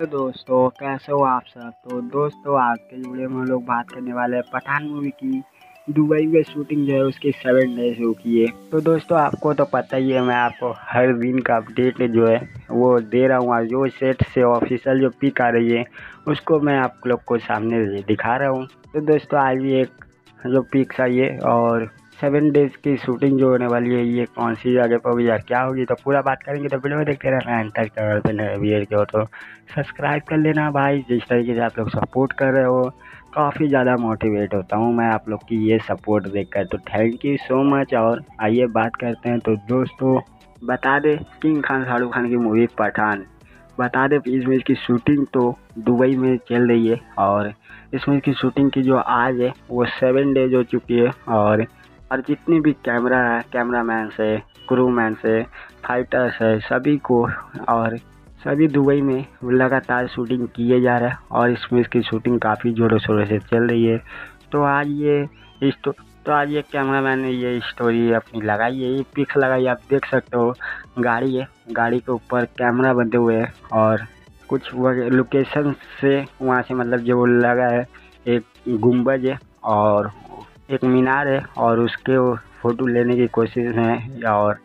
तो दोस्तों कैसे हो आप सब। तो दोस्तों आज के वीडियो में हम लोग बात करने वाले हैं पठान मूवी की। दुबई में शूटिंग जो है उसकी 7 डेज हो की है। तो दोस्तों आपको तो पता ही है, मैं आपको हर दिन का अपडेट जो है वो दे रहा हूँ। आज जो सेट से ऑफिशियल जो पिक आ रही है उसको मैं आप लोग को सामने दिखा रहा हूँ। तो दोस्तों आज भी एक जो पिक्स आई है और 7 डेज की शूटिंग जो होने वाली है ये कौन सी जगह पर होगी या क्या होगी, तो पूरा बात करेंगे। तो वीडियो में देखते रहना। एंड तक अगर पे नए व्यूअर के हो तो सब्सक्राइब कर लेना भाई। जिस तरीके से आप लोग सपोर्ट कर रहे हो काफ़ी ज़्यादा मोटिवेट होता हूँ मैं आप लोग की ये सपोर्ट देखकर, तो थैंक यू सो मच। और आइए बात करते हैं। तो दोस्तों बता दें, किंग खान शाहरुख खान की मूवी पठान, बता दें इस मूवी की शूटिंग तो दुबई में चल रही है। और इस मूवी की शूटिंग की जो आज है वो 7 डेज हो चुकी है। और जितने भी कैमरामैन से, क्रूमैन से, फाइटर्स है, सभी को और सभी दुबई में लगातार शूटिंग किए जा रहा है। और इसमें इसकी शूटिंग काफ़ी ज़ोरों शोरों से चल रही है। तो आज ये कैमरामैन ने ये स्टोरी अपनी लगाई है, ये पिक्स लगाई, आप देख सकते हो। गाड़ी है, गाड़ी के ऊपर कैमरा बंधे हुए हैं और कुछ लोकेशन से वहाँ से मतलब जो लगा है एक गुंबज है और एक मीनार है और उसके फ़ोटो लेने की कोशिश है। और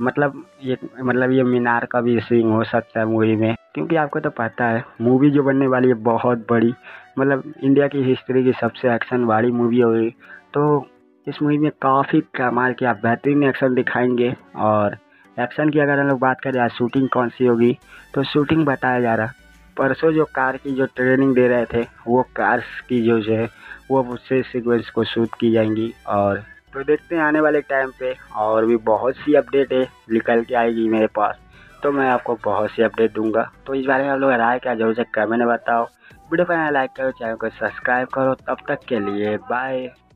ये मीनार का भी सीन हो सकता है मूवी में, क्योंकि आपको तो पता है मूवी जो बनने वाली है बहुत बड़ी, मतलब इंडिया की हिस्ट्री की सबसे एक्शन वाली मूवी होगी। तो इस मूवी में काफ़ी कमाल की बेहतरीन एक्शन दिखाएंगे। और एक्शन की अगर हम लोग बात करें आज शूटिंग कौन सी होगी, तो शूटिंग बताया जा रहा परसों जो कार की जो ट्रेनिंग दे रहे थे वो कार्स की जो है वो उससे सीक्वेंस को शूट की जाएंगी। और तो देखते हैं आने वाले टाइम पे और भी बहुत सी अपडेट है निकल के आएगी मेरे पास, तो मैं आपको बहुत सी अपडेट दूंगा। तो इस बारे में आप लोग राय क्या जरूर से कमेंट में बताओ। वीडियो को लाइक करो, चैनल को सब्सक्राइब करो। तब तक के लिए बाय।